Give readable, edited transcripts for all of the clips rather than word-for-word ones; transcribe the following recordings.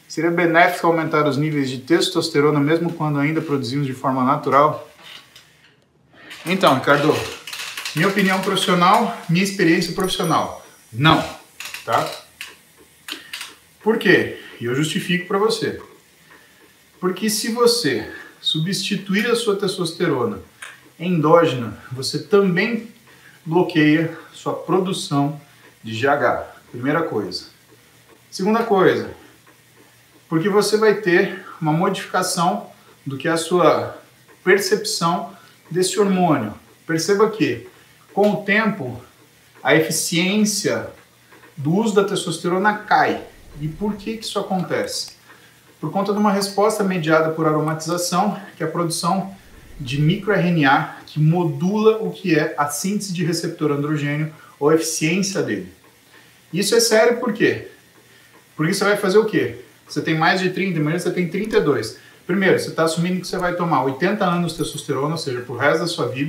Seria benéfico aumentar os níveis de testosterona mesmo quando ainda produzimos de forma natural? Então, Ricardo, minha opinião profissional, minha experiência profissional, não, tá? Por quê? E eu justifico para você. Porque se você substituir a sua testosterona endógena, você também bloqueia sua produção de GH. Primeira coisa. Segunda coisa, porque você vai ter uma modificação do que é a sua percepção desse hormônio. Perceba que, com o tempo, a eficiência do uso da testosterona cai. E por que isso acontece? Por conta de uma resposta mediada por aromatização, que é a produção de microRNA, que modula o que é a síntese de receptor androgênio ou a eficiência dele. Isso é sério por quê? Porque você vai fazer o quê? Você tem mais de 30, imagina você tem 32. Primeiro, você está assumindo que você vai tomar 80 anos de testosterona, ou seja, pro resto da sua vida.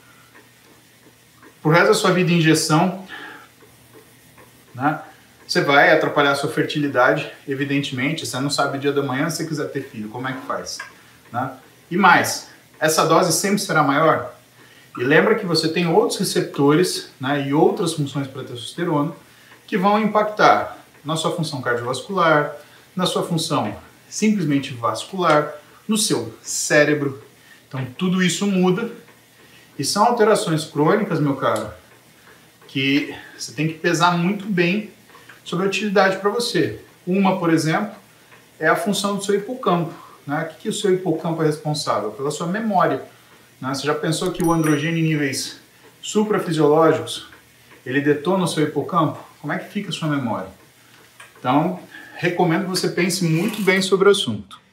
Pro resto da sua vida em injeção, né? Você vai atrapalhar a sua fertilidade, evidentemente. Você não sabe o dia da manhã, se você quiser ter filho, como é que faz? Né? E mais, essa dose sempre será maior. E lembra que você tem outros receptores, né, e outras funções para a testosterona que vão impactar na sua função cardiovascular, na sua função simplesmente vascular, no seu cérebro. Então tudo isso muda e são alterações crônicas, meu caro, que você tem que pesar muito bem sobre a utilidade para você. Uma, por exemplo, é a função do seu hipocampo. Né? O que o seu hipocampo é responsável? Pela sua memória. Né? Você já pensou que o androgênio em níveis suprafisiológicos, ele detona o seu hipocampo? Como é que fica a sua memória? Então, recomendo que você pense muito bem sobre o assunto.